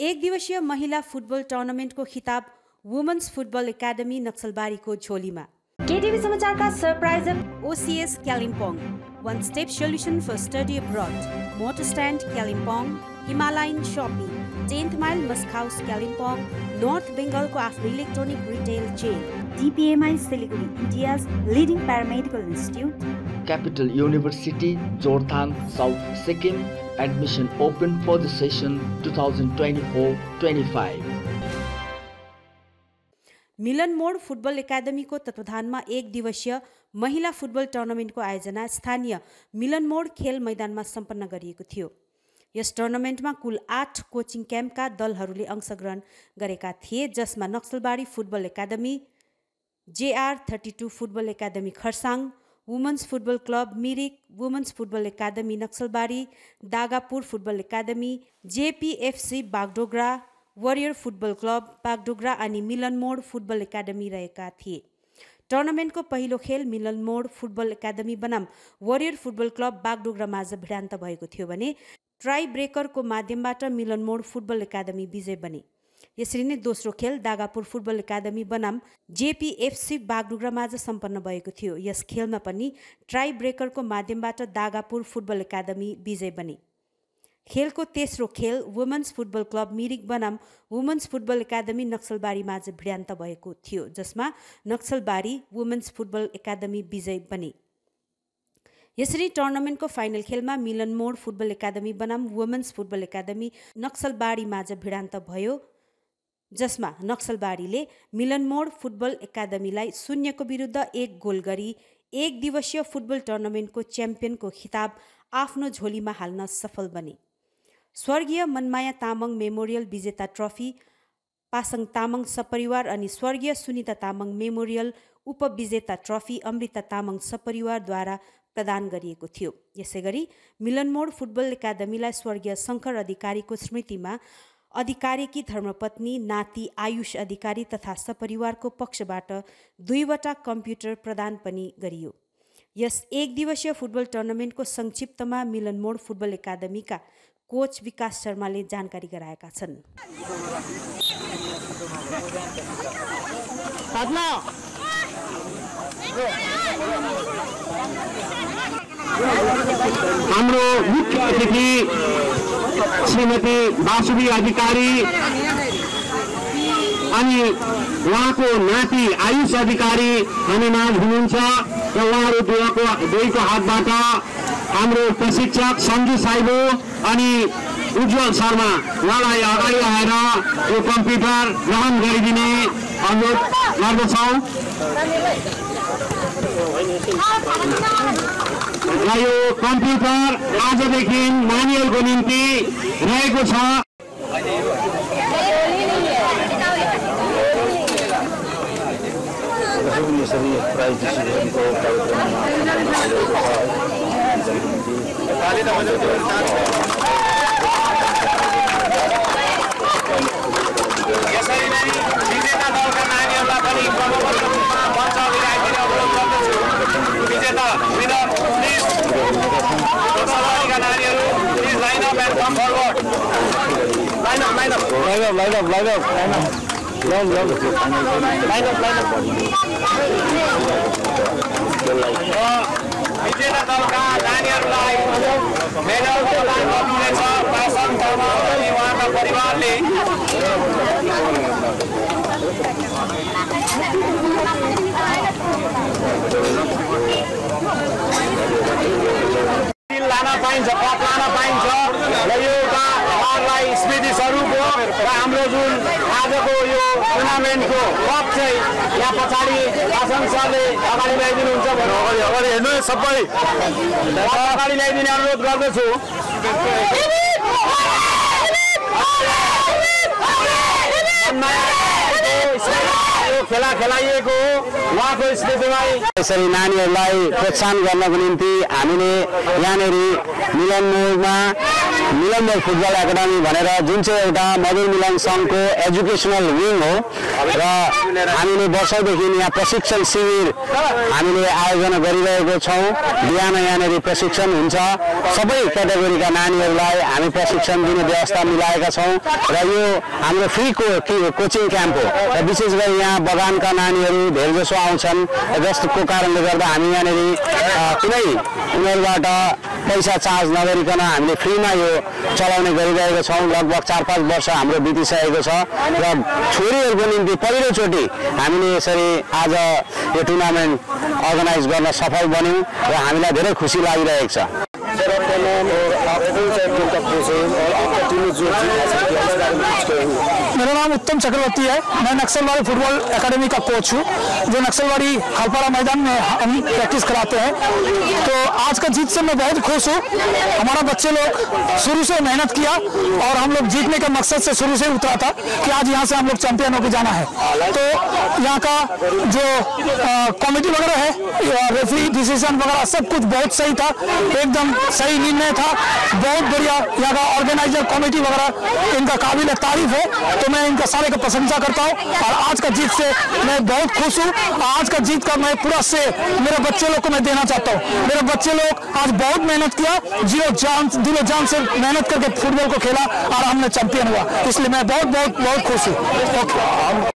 एक दिवसीय महिला फुटबल टुर्नामेन्टको खिताब वुमेन्स फुटबल एकाडेमी नक्सलबारीको झोलीमा। केटिभी समाचारका सरप्राइजर OCS Kalimpong, One Step Solution for Study Abroad, Motor Stand Kalimpoङ, Himalayan Shopping, 10th Mile Musk House Kalimpoङ, North Bengalको आफ्नो electronic retail chain, DPMI Siliguri, India's leading paramedical institute, Capital University, Jorthang, South Sikkim. Admission open for the session 2024-25. Milan More football एकाडेमीको तत्वावधानमा एक दिवसीय महिला football टुर्नामेन्टको आयोजना स्थानीय मिलन मोड खेल मैदानमा सम्पन्न गरिएको थियो। यस टुर्नामेन्टमा कुल 8 कोचिङ क्याम्पका दलहरूले अंशग्रहण गरेका थिए, जसमा Naxalbari football academy, JR32 football academy Kurseong, women's football club Mirik, women's football academy Naxalbari, Dagapur football academy, JPFC Bagdogra, warrior football club Bagdogra अनि मिलन मोड फुटबल एकाडेमी रहेका थिए। टुर्नामेन्टको पहिलो खेल मिलन मोड फुटबल एकाडेमी बनाम वरियर फुटबल क्लब बागडोगरा माझ भिडान्त भएको थियो भने ट्राई ब्रेकरको माध्यमबाट मिलन मोड फुटबल एकाडेमी विजय बने। यसरी नै दोस्रो खेल दागापुर फुटबल एकाडेमी बनाम JPFC बागडोगरा माझ सम्पन्न भएको थियो। यस खेलमा पनि ट्राई ब्रेकरको माध्यमबाट दागापुर फुटबल एकाडेमी विजय बने। खेलको तेस्रो खेल वुमेन्स फुटबल क्लब मिरिक बनाम वुमेन्स फुटबल एकाडेमी नक्सलबारी माझ भिडान्त भएको थियो, जसमा नक्सलबारी वुमेन्स फुटबल एकाडेमी विजय बने। यसरी टुर्नामेन्टको फाइनल खेलमा मिलन मोड फुटबल एकाडेमी बनाम वुमेन्स फुटबल एकाडेमी नक्सलबारी माझ भिडान्त भयो, जसमा नक्सलबारीले मिलन मोड फुटबल एकाडेमीलाई 0 विरुद्ध 1 गोल गरी एक दिवसीय फुटबल टुर्नामेन्टको च्याम्पियनको खिताब आफ्नो झोलीमा हाल्न सफल बने। स्वर्गीय मनमाया तामाङ मेमोरियल विजेता ट्रफी पासाङ तामाङ सपरिवार अनि स्वर्गीय सुनिता तामाङ मेमोरियल उपविजेता ट्रफी अमृता तामाङ सपरिवारद्वारा प्रदान गरिएको थियो। यसैगरी मिलन मोड फुटबल एकाडेमीलाई स्वर्गीय शङ्कर अधिकारीको स्मृतिमा अधिकारीकी धर्मपत्नी नाति आयुष अधिकारी तथा सपरिवारको पक्षबाट 2वटा कम्प्युटर प्रदान पनि गरियो। यस एक दिवसीय फुटबल टुर्नामेन्टको संक्षिप्तमा मिलन मोड फुटबल एकाडेमीका कोच विकास शर्माले जानकारी गराएका छन्। हाम्रो मुख्य अतिथि श्रीमती वासुवी अधिकारी अनि उहाँको नाति आयुष अधिकारी हामीमाझ हुनुहुन्छ र उहाँहरू दुईको हातबाट हाम्रो प्रशिक्षक सञ्जु साइबो अनि उज्जवल शर्मा उहाँलाई अगाडि आएर यो कम्प्युटर ग्रहण गरिदिने अनुरोध गर्दछौँ। र यो कम्प्युटर आजदेखि नानीहरूको निम्ति रहेको छ। यसरी नै विजेता दलका नानीहरूलाई पनि क्रमबद्ध रूपमा मञ्च लिएर अनुरोध गर्दछु। विजेता विनर प्लिज नक्सलबारीका नानीहरू please line up and come forward. Line up line up line up line up line up line up विजेता दलका नानीहरूलाई मेडलको लाइन गर्नुहुनेछ पासाङ तामाङ अनि उहाँका परिवारले। लान पाइन्छ, कप लान पाइन्छ र यो एउटा उहाँहरूलाई स्मृति स्वरूप हो। र हाम्रो जुन आजको यो टुर्नामेन्टको कप चाहिँ यहाँ पछाडि पासाङ सरले अगाडि ल्याइदिनुहुन्छ भने अगाडि हेर्नु सबै अगाडि ल्याइदिने अनुरोध गर्दछु। खेला खेलाइएको उहाँको स्मृतिमा यसरी नानीहरूलाई प्रोत्साहन गर्नको निम्ति हामीले यहाँनिर मिलन मोडमा मिलन मोड फुटबल एकाडेमी भनेर जुन चाहिँ एउटा मधुर मिलन सङ्घको एजुकेसनल विङ हो र हामीले वर्षौँदेखि यहाँ प्रशिक्षण शिविर हामीले आयोजना गरिरहेको छौँ। बिहान यहाँनिर प्रशिक्षण हुन्छ, सबै क्याटेगोरीका नानीहरूलाई हामी प्रशिक्षण दिने व्यवस्था मिलाएका छौँ र यो हाम्रो फ्री कोचिङ क्याम्प हो र विशेष गरी यहाँ बगानका नानीहरू धेरैजसो आउँछन्, जसको कारणले गर्दा हामी यहाँनिर कुनै उनीहरूबाट पैसा चार्ज नगरिकन हामीले फ्रीमा यो चलाउने गरिरहेका छौँ। लगभग 4-5 वर्ष हाम्रो बितिसकेको छ र छोरीहरूको निम्ति पहिलोचोटि हामीले यसरी आज यो टुर्नामेन्ट अर्गनाइज गर्न सफल बन्यौँ र हामीलाई धेरै खुसी लागिरहेको छ। मेरा नाम उत्तम चक्रवर्ती है। मैं नक्सलवाड़ी फुटबॉल एकेडमी का कोच हूँ, जो नक्सलवाड़ी खालपाड़ा मैदान में हम प्रैक्टिस कराते हैं। तो आज का जीत से मैं बहुत खुश हूँ। हमारा बच्चे लोग शुरू से मेहनत किया और हम लोग जीतने के मकसद से शुरू से उतरा था कि आज यहाँ से हम लोग चैंपियन होकर जाना है। तो यहाँ का जो कमेटी वगैरह है, रेफरी डिसीजन वगैरह सब कुछ बहुत सही था, एकदम सही निर्णय था, बहुत बढ़िया। यहाँ का ऑर्गेनाइजर कमेटी वगैरह इनका काबिल तारीफ है, तो मैं इनका सारे का प्रशंसा करता हूँ। और आज का जीत से मैं बहुत खुश हूँ। आज का जीत का मैं पूरा से मेरे बच्चे लोग को मैं देना चाहता हूँ। मेरे बच्चे लोग आज बहुत मेहनत किया, दिलो जान से मेहनत करके फुटबॉल को खेला और हमने चैंपियन हुआ, इसलिए मैं बहुत बहुत बहुत खुश हूँ।